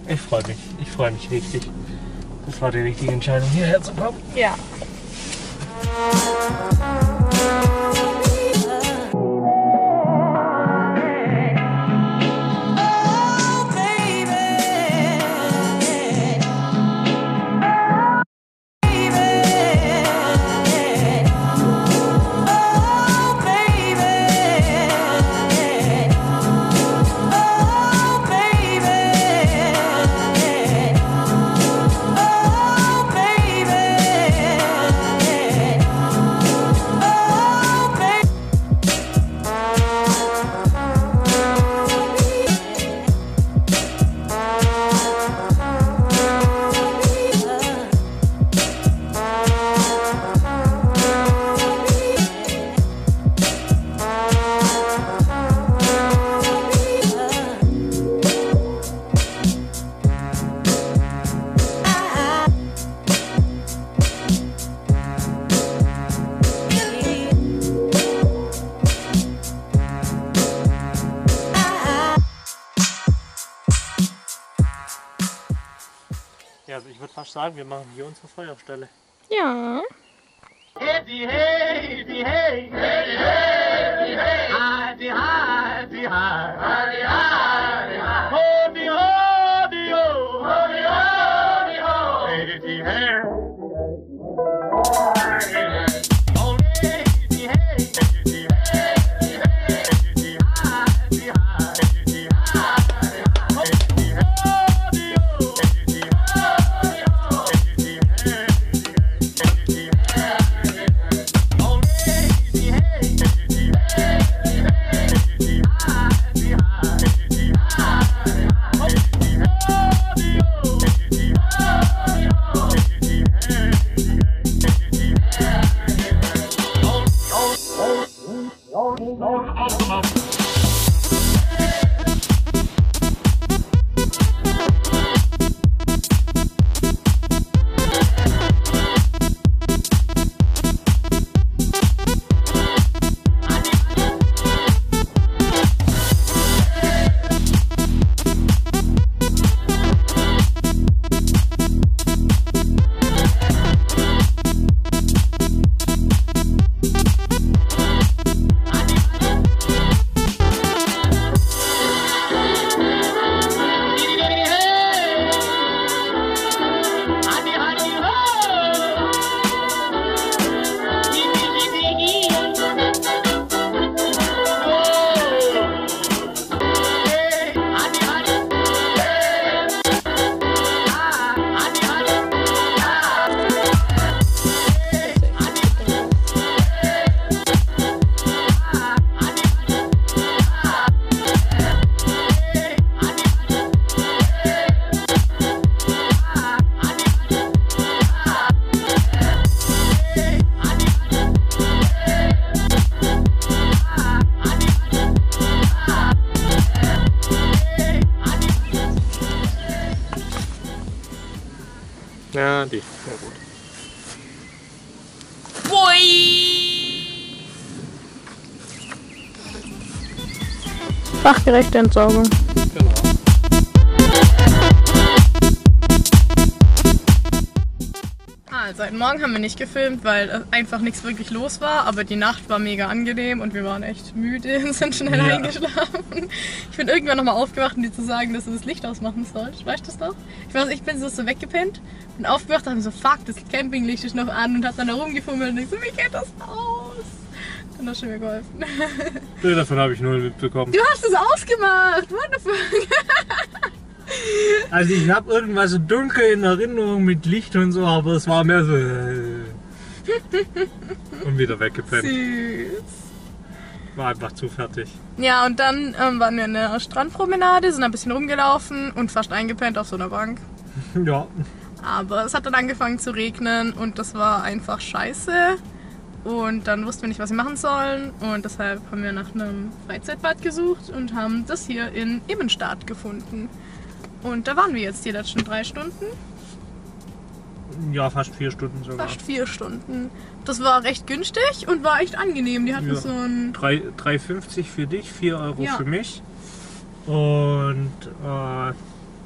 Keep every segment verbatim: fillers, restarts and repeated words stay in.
Ich freue mich. Ich freue mich richtig. Das war die richtige Entscheidung, hierher zu kommen. Ja. Ja, also ich würde fast sagen, wir machen hier unsere Feuerstelle. Ja. Hey, hey, hey, hey, hey, hey, hey, Heidi, Heidi, Heidi, Heidi, Heidi, Hodi, Hodi, Ho, Hodi, Hodi, Ho, Heidi, hey, oh, Heidi, hey, Heidi, Ja, die. Ja, gut. Boi! Fachgerechte Entsorgung. Genau. Also heute Morgen haben wir nicht gefilmt, weil einfach nichts wirklich los war, aber die Nacht war mega angenehm und wir waren echt müde und sind schnell Ja. eingeschlafen. Ich bin irgendwann nochmal aufgewacht, um dir zu sagen, dass du das Licht ausmachen sollst. Weißt du das noch? Ich weiß, ich bin so, so weggepennt und aufgewacht und so, fuck, das Campinglicht ist noch an und hab dann da rumgefummelt und ich so, wie geht das aus? Dann hast du mir geholfen. Nee, davon habe ich null mitbekommen. Du hast es ausgemacht! What the fuck? Also ich habe irgendwas so dunkel in Erinnerung mit Licht und so, aber es war mehr so... Äh, und wieder weggepennt. Süß. War einfach zu fertig. Ja, und dann ähm, waren wir in der Strandpromenade, sind ein bisschen rumgelaufen und fast eingepennt auf so einer Bank. Ja. Aber es hat dann angefangen zu regnen und das war einfach scheiße. Und dann wussten wir nicht, was wir machen sollen. Und deshalb haben wir nach einem Freizeitbad gesucht und haben das hier in Immenstadt gefunden. Und da waren wir jetzt die letzten drei Stunden. Ja, fast vier Stunden sogar. Fast vier Stunden. Das war recht günstig und war echt angenehm. Die hatten Ja. so ein... drei fünfzig für dich, vier Euro Ja. für mich. Und äh,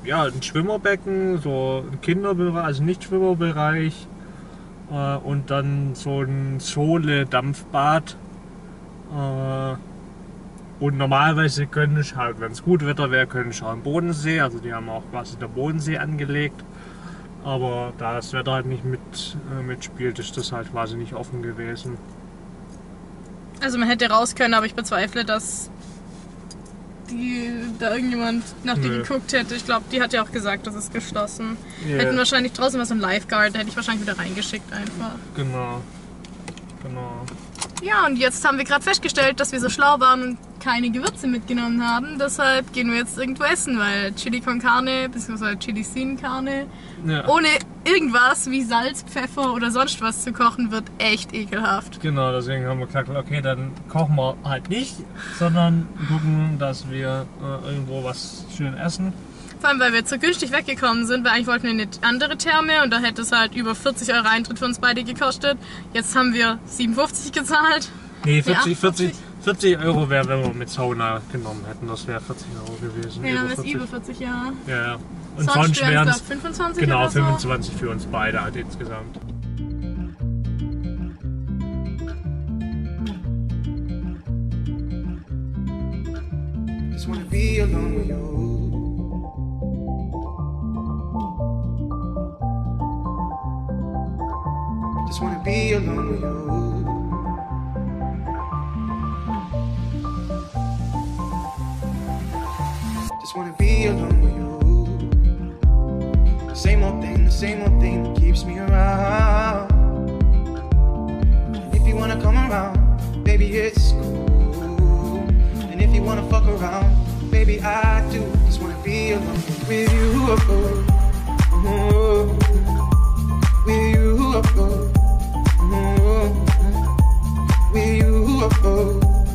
ja, ein Schwimmerbecken, so ein Kinderbereich, also nicht Schwimmerbereich. Äh, und dann so ein Sohle-Dampfbad. Äh, und normalerweise könnte ich halt, wenn es gut Wetter wäre, könnte ich auch am Bodensee. Also die haben auch quasi der Bodensee angelegt. Aber da das Wetter halt nicht mit, äh, mitspielt, ist das halt quasi nicht offen gewesen. Also man hätte raus können, aber ich bezweifle, dass die, da irgendjemand nach dir Nö. geguckt hätte. Ich glaube, die hat ja auch gesagt, das ist geschlossen. Ja. Hätten wahrscheinlich draußen was im Lifeguard, da hätte ich wahrscheinlich wieder reingeschickt einfach. Genau. Genau. Ja, und jetzt haben wir gerade festgestellt, dass wir so schlau waren und keine Gewürze mitgenommen haben. Deshalb gehen wir jetzt irgendwo essen, weil Chili con Carne, beziehungsweise Chili sin Carne, Ja. ohne irgendwas wie Salz, Pfeffer oder sonst was zu kochen, wird echt ekelhaft. Genau, deswegen haben wir gesagt, okay, dann kochen wir halt nicht, sondern gucken, dass wir äh, irgendwo was schön essen. Vor allem, weil wir zu günstig weggekommen sind, weil eigentlich wollten wir in eine andere Therme und da hätte es halt über vierzig Euro Eintritt für uns beide gekostet. Jetzt haben wir siebenundfünfzig gezahlt. Nee, vierzig, Ja, vierzig, vierzig Euro wäre, wenn wir mit Sauna genommen hätten. Das wäre vierzig Euro gewesen. Ja, dann über ist es über vierzig Jahre. Ja, ja. Und Sonst sonst wären wären es es glaub, fünfundzwanzig genau oder so. fünfundzwanzig für uns beide halt insgesamt. Just wanna be alone with you. Just wanna be alone with you. Just wanna be alone with you. The same old thing, the same old thing that keeps me around. And if you wanna come around, baby, it's cool. And if you wanna fuck around, baby, I do. Just wanna be alone with you. Oh, oh. With you. Oh, oh. With you. Oh, oh.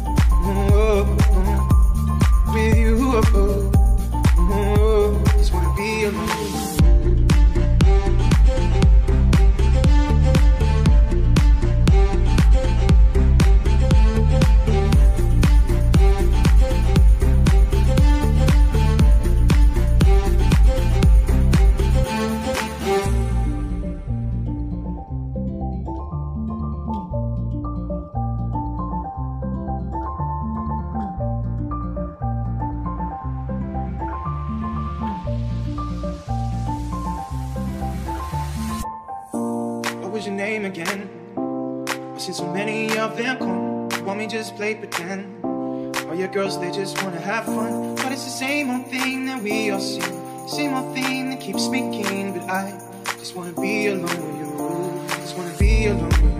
With you. Oh, oh. Just wanna be alone. What was your name again? I've seen so many of them come. Want me just play pretend? All your girls, they just wanna have fun. But it's the same old thing that we all see. Same old thing that keeps me keen. But I just wanna be alone with you. Just wanna be alone with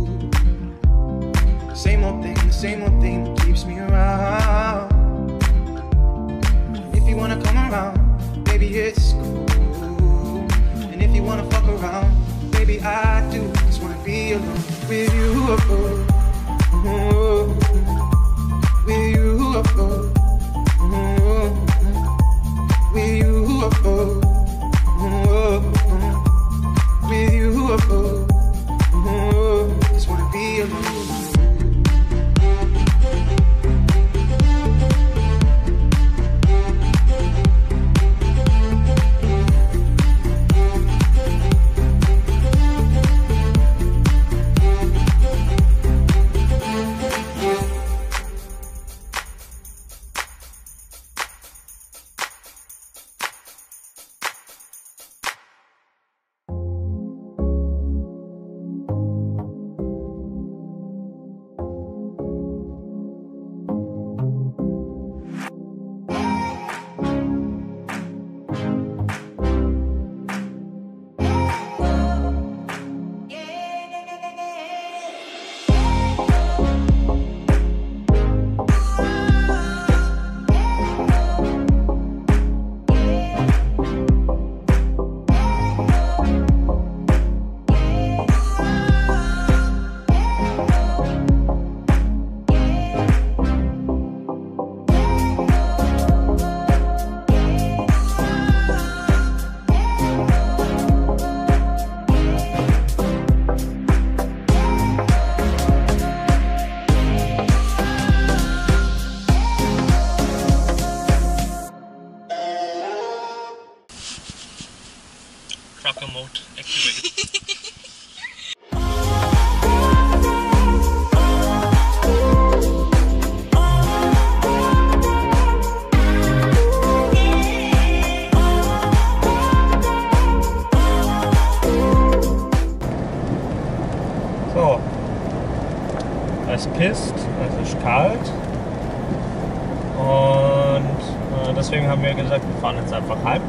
you. Same old thing, the same old thing that keeps me around. If you wanna come around, baby, it's cool. And if you wanna fuck around, baby, I do. Just wanna be alone with you. Oh, oh. With you. Oh, oh. With you. Oh, oh. With you. Oh, oh. Just wanna be alone. Trucker Mode activated. So, es pisst, es ist kalt und äh, deswegen haben wir gesagt, wir fahren jetzt einfach heim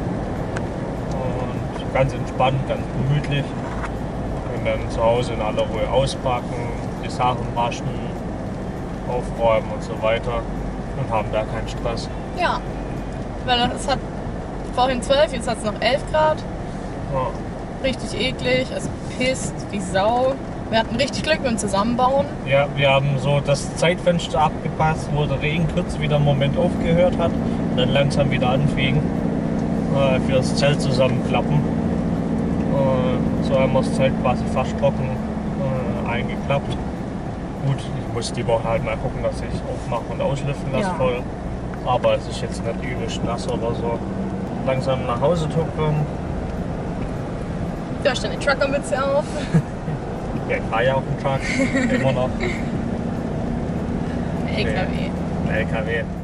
und ganz entspannt, ganz gemütlich, können dann zu Hause in aller Ruhe auspacken, die Sachen waschen, aufräumen und so weiter und haben da keinen Stress. Ja, weil es hat vorhin zwölf, jetzt hat es noch elf Grad. Ja. Richtig eklig, es pisst wie Sau. Wir hatten richtig Glück mit dem Zusammenbauen. Ja, wir haben so das Zeitfenster abgepasst, wo der Regen kurz wieder einen Moment aufgehört hat und dann langsam wieder anfing äh, für das Zelt zusammenklappen. Äh, so haben wir das Zelt quasi fast trocken äh, eingeklappt. Gut, ich muss die Woche halt mal gucken, dass ich aufmache und auslüften lasse Ja. voll. Aber es ist jetzt nicht übelst nass oder so. Langsam nach Hause tuckern. Du hast deine Truckermütze auf. Ja, ich fahre ja auf dem Truck. Immer noch. L K W. L K W.